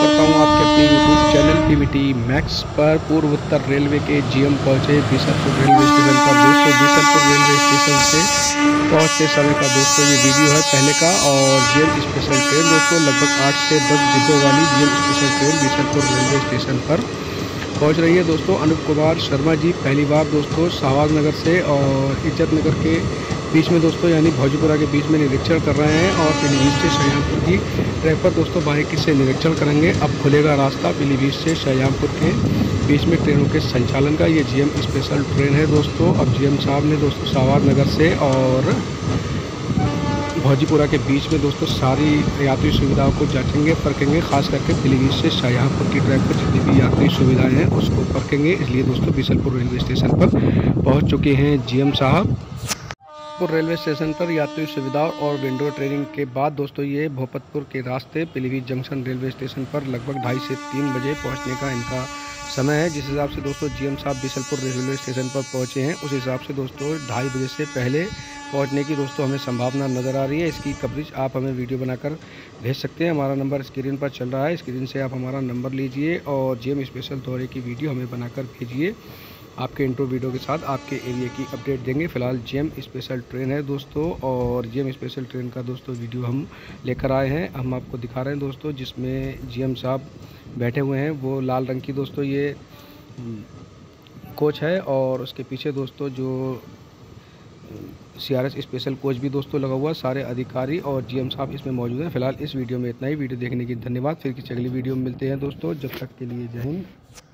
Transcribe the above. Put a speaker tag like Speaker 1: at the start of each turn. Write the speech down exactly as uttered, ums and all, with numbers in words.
Speaker 1: करता हूं आपके अपने यूट्यूब चैनल पीवीटी मैक्स पर। पूर्व उत्तर रेलवे के जीएम पहुंचे बीसलपुर रेलवे स्टेशन पर। दोस्तों बीसलपुर रेलवे स्टेशन से पहुंचते समय का दोस्तों ये वीडियो है पहले का। और जीएम स्पेशल ट्रेन दोस्तों लगभग आठ से दस डिब्बों वाली GM special train Bisalpur railway station पर पहुंच रही है। दोस्तों अनूप कुमार शर्मा जी पहली बार दोस्तों शाहबाज नगर से और इज्जत नगर के बीच में दोस्तों यानी भौजीपुरा के बीच में निरीक्षण कर रहे हैं। और पीलीभीत से शाहजहाँपुर की ट्रैक पर दोस्तों बारीकी से निरीक्षण करेंगे। अब खुलेगा रास्ता पीलीभीत से शाहजहाँपुर के बीच में ट्रेनों के संचालन का। ये जीएम स्पेशल ट्रेन है दोस्तों। अब जीएम साहब ने दोस्तों शाहबाज नगर से और भौजीपुरा के बीच में दोस्तों सारी यात्री सुविधाओं को जांचेंगे परखेंगे। खास करके पीलीभीत से शाहजहाँपुर की ट्रैक पर जितनी भी यात्री सुविधाएं हैं उसको परखेंगे। इसलिए दोस्तों बीसलपुर रेलवे स्टेशन पर पहुंच चुके हैं जीएम साहब। रेलवे स्टेशन पर यात्री सुविधा और विंडो ट्रेनिंग के बाद दोस्तों ये भोपतपुर के रास्ते पीलीभीत जंक्शन रेलवे स्टेशन पर लगभग ढाई से तीन बजे पहुंचने का इनका समय है। जिस हिसाब से दोस्तों जीएम साहब बीसलपुर रेलवे स्टेशन पर पहुंचे हैं उस हिसाब से दोस्तों ढाई बजे से पहले पहुंचने की दोस्तों हमें संभावना नज़र आ रही है। इसकी कवरेज आप हमें वीडियो बनाकर भेज सकते हैं। हमारा नंबर स्क्रीन पर चल रहा है, स्क्रीन से आप हमारा नंबर लीजिए और जीएम स्पेशल दौरे की वीडियो हमें बनाकर भेजिए। आपके इंट्रो वीडियो के साथ आपके एरिया की अपडेट देंगे। फिलहाल जीएम स्पेशल ट्रेन है दोस्तों और जीएम स्पेशल ट्रेन का दोस्तों वीडियो हम लेकर आए हैं। हम आपको दिखा रहे हैं दोस्तों जिसमें जीएम साहब बैठे हुए हैं। वो लाल रंग की दोस्तों ये कोच है और उसके पीछे दोस्तों जो सीआरएस स्पेशल कोच भी दोस्तों लगा हुआ। सारे अधिकारी और जीएम साहब इसमें मौजूद हैं। फिलहाल इस वीडियो में इतना ही। वीडियो देखने की धन्यवाद। फिर किसी अगली वीडियो में मिलते हैं दोस्तों। जब तक के लिए जय हिंद।